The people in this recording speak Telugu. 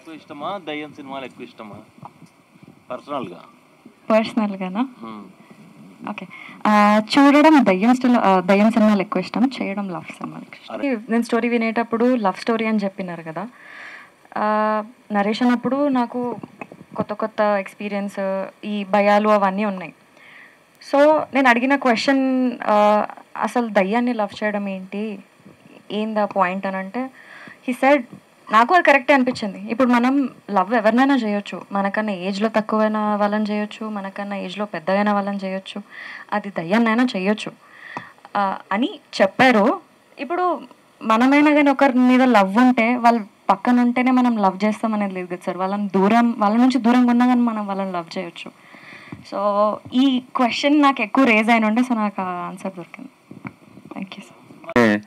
ఎక్కువ ఇష్టమా, దయ్యం సినిమాలు ఎక్కువ ఇష్టమా? పర్సనల్గా పర్సనల్గానా? ఓకే. చూడడం దయ్యం సినిమాలు ఎక్కువ ఇష్టం, చేయడం లవ్ సినిమాలు ఇష్టం. నేను స్టోరీ వినేటప్పుడు లవ్ స్టోరీ అని చెప్పినారు కదా, నరేషన్ అప్పుడు నాకు కొత్త కొత్త ఎక్స్పీరియన్స్, ఈ భయాలు అవన్నీ ఉన్నాయి. సో నేను అడిగిన క్వశ్చన్, అసలు దయ్యాన్ని లవ్ చేయడం ఏందా పాయింట్ అని అంటే, హీ సెడ్, నాకు అది కరెక్టే అనిపించింది. ఇప్పుడు మనం లవ్ ఎవరినైనా చేయొచ్చు, మనకన్నా ఏజ్లో తక్కువైన వాళ్ళని చేయొచ్చు, మనకన్నా ఏజ్లో పెద్దగైన వాళ్ళని చేయొచ్చు, అది దయ్యాన్నైనా చేయొచ్చు అని చెప్పారు. ఇప్పుడు మనమైనా కానీ ఒకరి మీద లవ్ ఉంటే, వాళ్ళు పక్కన ఉంటేనే మనం లవ్ చేస్తాం అనేది లేదు కదా సార్. వాళ్ళ నుంచి దూరంగా ఉన్నా కానీ మనం వాళ్ళని లవ్ చేయొచ్చు. సో ఈ క్వశ్చన్ నాకు ఎక్కువ రేజ్ అయిన ఉండే, సో నాకు ఆన్సర్ దొరికింది. Thank you sir.